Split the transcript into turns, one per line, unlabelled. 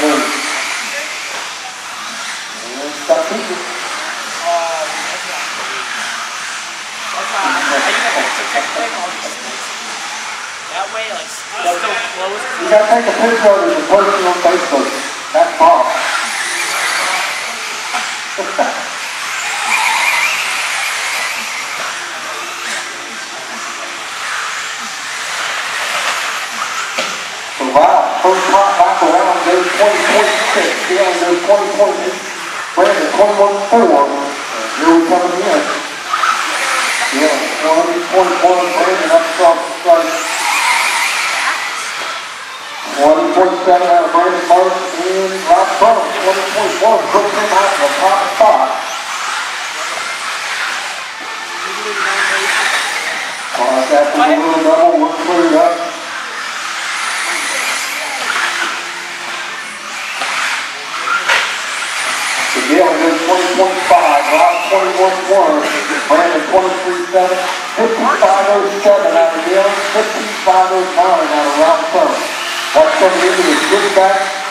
good. And stop people.
That way, like, still close.
You gotta take a picture of it and post it on Facebook. That's Bob. So wow, first hop back around goes 20.6. Galen goes 20.8. Brandon 21.4. Here we coming in. Yeah, 20.1. Brandon up strike. 20.7 out of Brandon Martin and Rob Bum, 20.1, puts him out of the top spot. After the little double, we're cleared up. So Galen goes 20.5, Rob 21.1, Brandon 23.7, 55.07 out of Galen, 55.09 out of Rob Bum. That's coming into the good back.